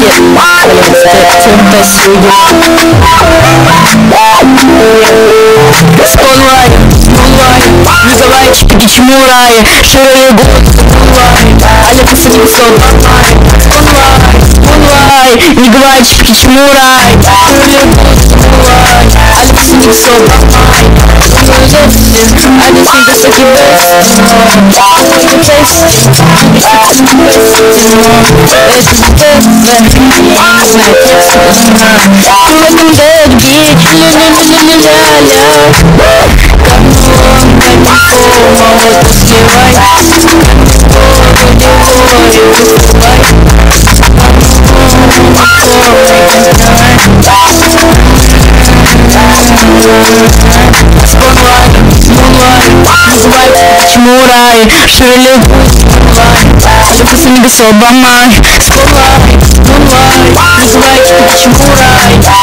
Называй чики чмурай, шире год забывай, але посадим собой. Не говори чики чмурай, шире год забывай, але посадим собой. Чмурай, шире гусь, але посадим собой. Называй чики чмурай.